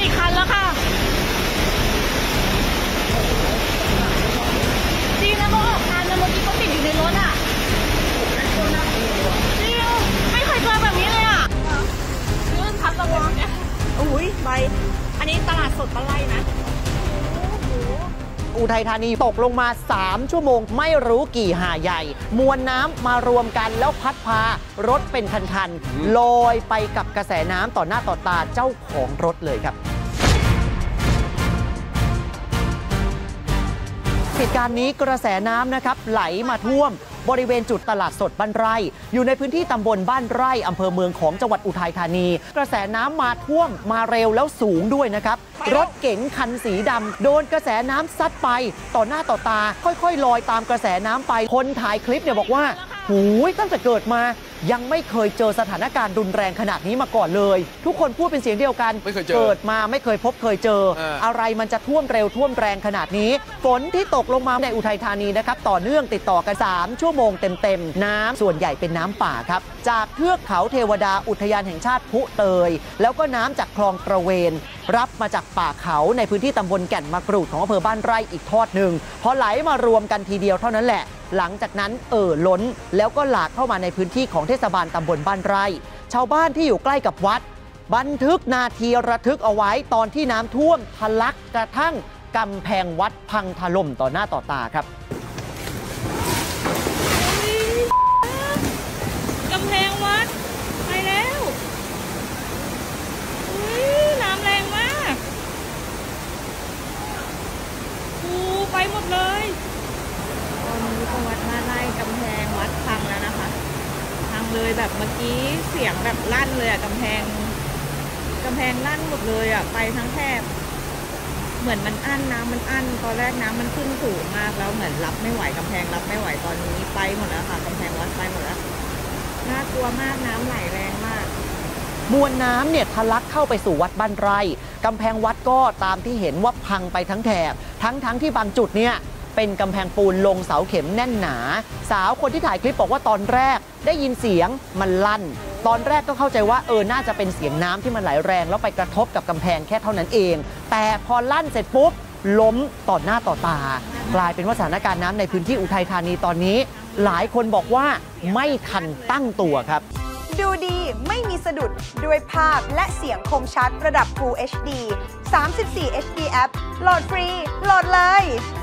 อีกคันแล้วค่ะดีนะเขาออกทันนะเมื่อกี้เขาติดอยู่ในรถอ่ะจริงไม่เคยเจอแบบนี้เลยอ่ะลื่นทับระวังเนี่ยอุ้ยใบอันนี้ตลาดสดปลาไหลนะอุทัยธานีตกลงมา3 ชั่วโมงไม่รู้กี่หาใหญ่มวลน้ำมารวมกันแล้วพัดพารถเป็นคันๆลอยไปกับกระแสน้ำต่อหน้าต่อตาเจ้าของรถเลยครับเหตุการณ์นี้กระแสน้ำนะครับไหลมาท่วมบริเวณจุดตลาดสดบ้านไร่อยู่ในพื้นที่ตำบลบ้านไร่อำเภอเมืองของจังหวัดอุทัยธานีกระแสน้ำมาท่วมมาเร็วแล้วสูงด้วยนะครับรถเก๋งคันสีดำโดนกระแสน้ำซัดไปต่อหน้าต่อตาค่อยๆลอยตามกระแสน้ำไปคนถ่ายคลิปเนี่ยบอกว่าหูยตั้งแต่เกิดมายังไม่เคยเจอสถานการณ์รุนแรงขนาดนี้มาก่อนเลยทุกคนพูดเป็นเสียงเดียวกันเกิดมาไม่เคยพบเคยเจออะไรมันจะท่วมเร็วท่วมแรงขนาดนี้ฝนที่ตกลงมาในอุทัยธานีนะครับต่อเนื่องติดต่อกัน3 ชั่วโมงเต็มๆน้ำส่วนใหญ่เป็นน้ำป่าครับจากเทือกเขาเทวดาอุทยานแห่งชาติพุเตยแล้วก็น้ำจากคลองตระเวนรับมาจากป่าเขาในพื้นที่ตำบลแก่นมะกรูดของอำเภอบ้านไร่อีกทอดหนึ่งพอไหลมารวมกันทีเดียวเท่านั้นแหละหลังจากนั้นล้นแล้วก็หลากเข้ามาในพื้นที่ของเทศบาลตำบลบ้านไร่ชาวบ้านที่อยู่ใกล้กับวัดบันทึกนาทีระทึกเอาไว้ตอนที่น้ำท่วมทะลักกระทั่งกำแพงวัดพังถล่มต่อหน้าต่อตาครับกำแพงวัดไปแล้วน้ำแรงมากไปหมดเลยตอนนี้ตรงวัดบ้านไร่กำแพงวัดพังแล้วนะคะพังเลยแบบเมื่อกี้เสียงแบบลั่นเลยอะกำแพงลั่นหมดเลยอะไปทั้งแถบเหมือนมันอั้นน้ำมันอั้นตอนแรกน้ำมันขึ้นสูงมากแล้วเหมือนรับไม่ไหวกำแพงรับไม่ไหวตอนนี้ไปหมดแล้วค่ะกำแพงวัดไปหมดแล้วน่ากลัวมากน้ำไหลแรงมากมวลน้ำเนี่ยทะลักเข้าไปสู่วัดบ้านไร่กำแพงวัดก็ตามที่เห็นว่าพังไปทั้งแถบทั้งที่บางจุดเนี่ยเป็นกำแพงปูนลงเสาเข็มแน่นหนาสาวคนที่ถ่ายคลิปบอกว่าตอนแรกได้ยินเสียงมันลั่นตอนแรกก็เข้าใจว่าน่าจะเป็นเสียงน้ำที่มันไหลแรงแล้วไปกระทบกับกำแพงแค่เท่านั้นเองแต่พอลั่นเสร็จปุ๊บล้มต่อหน้าต่อตากลายเป็นว่าสถานการณ์น้ำในพื้นที่อุทัยธานีตอนนี้หลายคนบอกว่าไม่ทันตั้งตัวครับดูดีไม่มีสะดุดด้วยภาพและเสียงคมชัดระดับ Full HD 34 HD App โหลดฟรีโหลดเลย